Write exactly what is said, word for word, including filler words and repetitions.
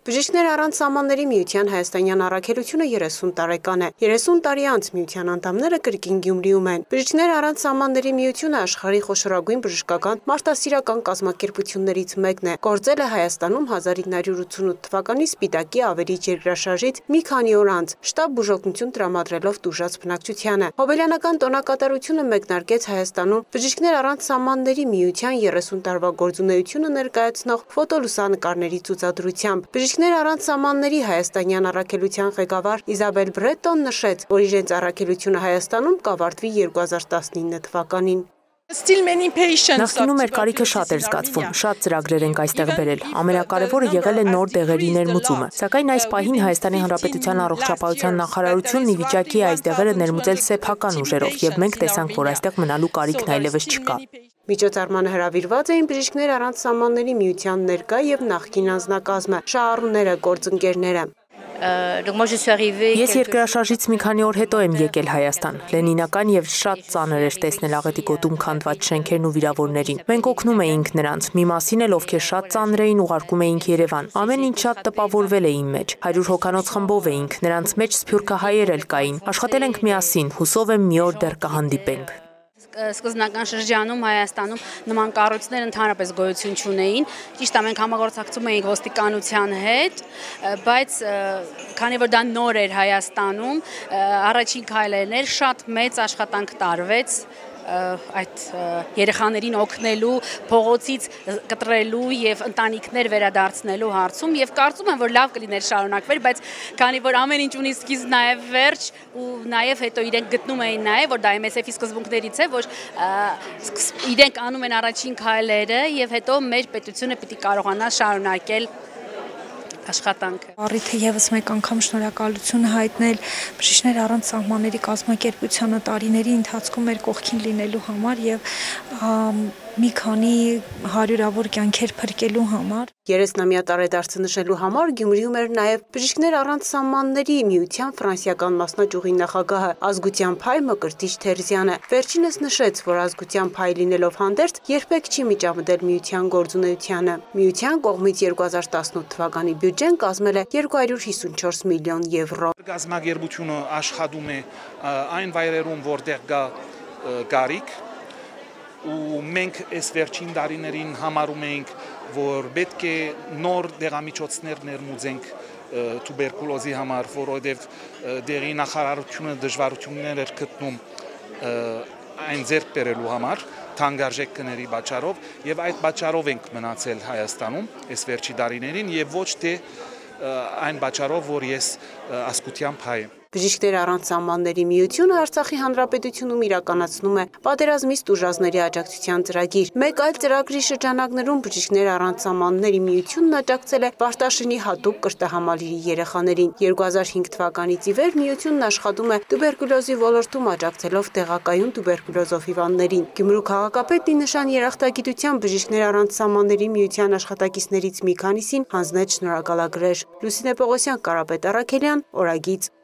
Բժիշկներ առանց սահմանների միության հայաստանյան առաքելությունը երեսուն տարեկան է։ երեսուն տարի անց միության անդամները կրկին Գյումրիում են։ Բժիշկներ առանց սահմանների միությունը աշխարհի խոշորագույն բժշկական մարդասիրական կազմակերպություններից մեկն է։ Գործել է Հայաստանում հազար ինը հարյուր ութսունութ թվականի Սպիտակի ավերիչ երկրաշարժից մի քանի օր անց, շտապ բուժօգնություն տրամադրելով տուժած բնակչությանը։ Հոբելյանական տոնակատարությունը մեկնարկեց Հայաստանում բժիշկներ առանց սահմանների միության երեսուն տարվա գործունեությունը ներկայացնող ֆոտոլուսանկարների ցուցադրությամբ։ Բժիշկներ առանց սահմանների հայաստանյան առաքելության ղեկավար Իզաբել Բրետոն նշեց, որ իրենց առաքելությունը Հայաստանում կավարտվի երկու հազար տասնինը թվականին։ Նախկինում մեր կարիքը շատ էր զգացվում, շատ ծրագրեր ենք այստեղ բերել։ Ամենակարևորը եղել է նոր դեղերի ներմուծումը։ Սակայն այս պահին Հայաստանի Հանրապետության առողջապահության նախարարությունն ի վիճակի է այս դեղերը ներմուծել սեփական ուժերով, եւ մենք տեսանք, որ այստեղ մնալու կարիքն այլևս չկա։ Միջոցառմանը հրավիրված էին բժիշկներ առանց սահմանների միության ներկա եւ նախկին անձնակազմը, շահառուները, գործընկերները։ Ես երկրաշարժից մի քանի օր հետո եմ եկել Հայաստան։ Լենինական եւ շատ ծանր էր տեսնել աղետի գոտում քանդված շենքերն ու վիրավորներին։ Մենք օգնում էինք նրանց, մի մասին էլ ովքեր շատ ծանր էին ուղարկում էինք Երևան։ Ամեն ինչ շատ տպավորվել է իմ մեջ։ հարյուր հոգանոց խմբով էինք, նրանց մեջ սփյուռքահայեր էլ կային։ Աշխատել ենք միասին, հուսով եմ մի օր դեռ կհանդիպենք։ Սկզբնական շրջանում Հայաստանում նման կառույցներ ընդհանրապես գոյություն չունեին։ Ճիշտ է, մենք համագործակցում էինք ոստիկանության հետ, բայց քանի որ դա նոր էր Հայաստանում, առաջին քայլերն էր, շատ մեծ աշխատանք տարվեց այդ երեխաներին օգնելու, փողոցից կտրելու եւ ընտանիքներ վերադարձնելու հարցում եւ կարծում եմ, որ լավ կլիներ շարունակվեր, բայց քանի որ ամեն ինչ ունի սկիզբ նաեւ վերջ ու նաեւ հետո իրենք գտնում էին նաեւ, որ դա էմ էս էֆ-ի սկզբունքներից է, որ իրենք անում են առաջին քայլերը եւ հետո մեր պետությունը պիտի կարողանա շարունակել աշխատանքը։ Առիթը եւս մեկ անգամ շնորհակալություն հայտնել բժիշկներ առանց սահմանների կազմակերպությանը տարիների ընթացքում մեր կողքին լինելու համար եւ մի քանի հարյուրավոր կյանքեր փրկելու համար։ երեսնամյա տարեդարձը նշելու համար Գյումրիում էր նաև բժիշկներ առանց սահմանների միության ֆրանսիական մասնաճյուղի նախագահը ազգության փայ Մկրտիչ Թերզյանը։ Վերջինս նշեց, որ ազգության փայ լինելով հանդերձ երբեք չի միջամտել միության գործունեությանը։ Միության կողմից երկու հազար տասնութ թվականի բյուջեն կազմել է երկու հարյուր հիսունչորս միլիոն եվրո։ Գազագերբությունը աշխատում է այն վայրերում, որտեղ կա կարիք ու մենք այս վերջին տարիներին համարում ենք, որ պետք է նոր դեղամիջոցներ ներմուծենք տուբերկուլոզի համար, որովհետև դեղի նախարարությունը դժվարություններ էր գտնում այն ձեռք բերելու համար թանկարժեք գների պատճառով եւ այդ պատճառով ենք մնացել Հայաստանում այս վերջի տարիներին եւ ոչ թե այն պատճառով, որ ես ազգության փայ եմ։ Բժիշկներ առանց սահմանների միությունը Արցախի հանրապետությունում իրականացնում է պատերազմից տուժածների աջակցության ծրագիր։ Մեկ այլ ծրագրի շրջանակներում բժիշկներ առանց սահմանների միությունն աջակցել է Վարդաշինի հատուկ կրտահամալիրի երեխաներին։ երկու հազար հինգ թվականից ի վեր միությունն աշխատում է տուբերկուլոզի ոլորտում աջակցելով տեղակայուն տուբերկուլոզով հիվանդներին։ Գյումրու քաղաքապետի նշան երախտագիտությամբ բժիշկներ առանց սահմանների միության աշխատակիցներից մի քանիսին հանձնեց շնորհակալագրեր։ Լուսինե Պողոսյան, Կարապետ Առաքելյան, Օրագիծ։